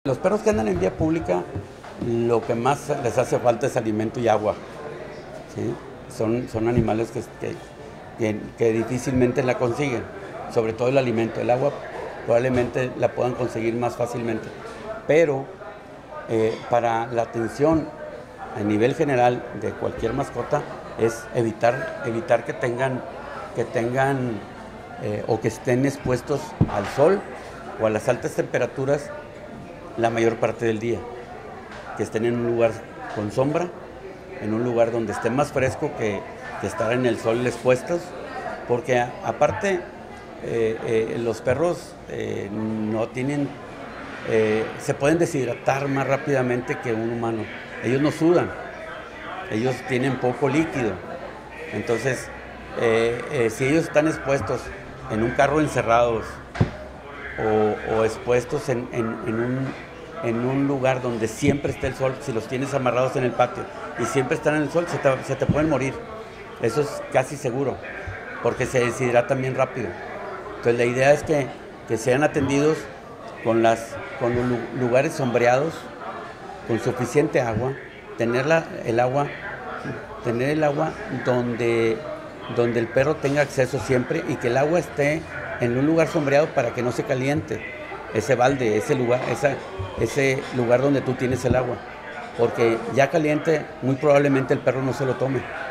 Los perros que andan en vía pública, lo que más les hace falta es alimento y agua, ¿sí? Son animales que difícilmente la consiguen, sobre todo el alimento. El agua probablemente la puedan conseguir más fácilmente, pero para la atención a nivel general de cualquier mascota es evitar que tengan o que estén expuestos al sol o a las altas temperaturas la mayor parte del día, que estén en un lugar con sombra, en un lugar donde esté más fresco que estar en el sol expuestos, porque aparte los perros no tienen, se pueden deshidratar más rápidamente que un humano. Ellos no sudan, ellos tienen poco líquido, entonces si ellos están expuestos en un carro encerrados o expuestos en un lugar donde siempre está el sol, si los tienes amarrados en el patio y siempre están en el sol, se te pueden morir. Eso es casi seguro, porque se deshidratan bien rápido. Entonces la idea es que sean atendidos con los lugares sombreados, con suficiente agua, tener el agua donde el perro tenga acceso siempre, y que el agua esté en un lugar sombreado para que no se caliente ese balde, ese lugar donde tú tienes el agua, porque ya caliente muy probablemente el perro no se lo tome.